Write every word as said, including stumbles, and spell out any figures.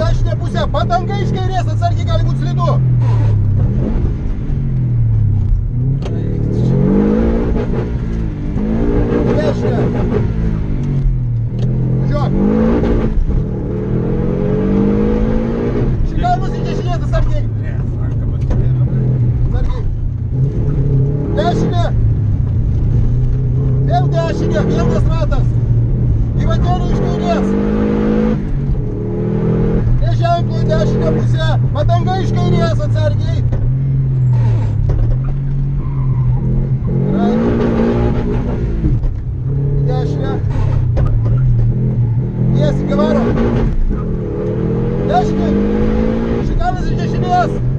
dešinę pusę, padanga iš kairės, atsargiai gali būti slidu. Dešinę. Važiuok. Šikanos iš dešinės, atsargiai. Atsargiai. Dešinę. Vėl dešinė, ilgas ratas. Gyvatėlė iš kairės. Neženkliai dešinę pusę. Padanga iš kairės, atsargiai. Gerai. Į dešinę. Tiesiai, varo. Dešinė. Šikanas iš dešinės.